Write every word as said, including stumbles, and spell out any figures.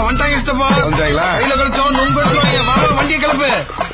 வந்துட்டாங்க சித்தப்பா. வந்துட்டாங்களா? கையில கொடுத்தோம் நுங்க கொடுத்துருவாங்க. வண்டியை கிளப்பு.